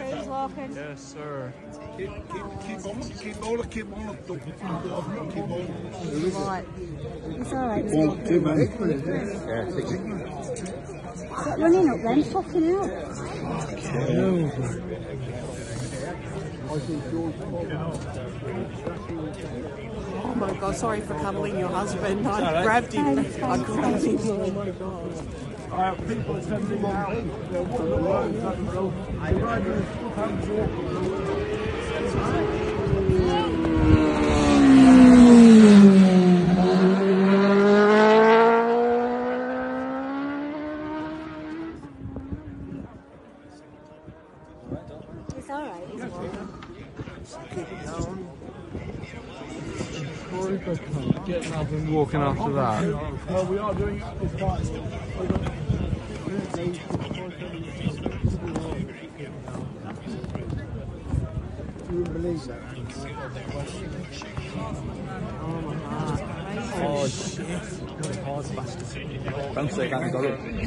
alright, he's walking. Yes, sir. Keep on. Keep on. Right. It's alright, he's Well, walking. two men. Yeah, 6. Stop running up then, fucking hell. Oh my God, sorry for cuddling your husband. I grabbed him. I grabbed him. Oh my God. People are sending out. It's alright, he's walking. Getting up and walking after that. Well, we are doing this part. You wouldn't believe that. Oh, shit. Don't say I can't go.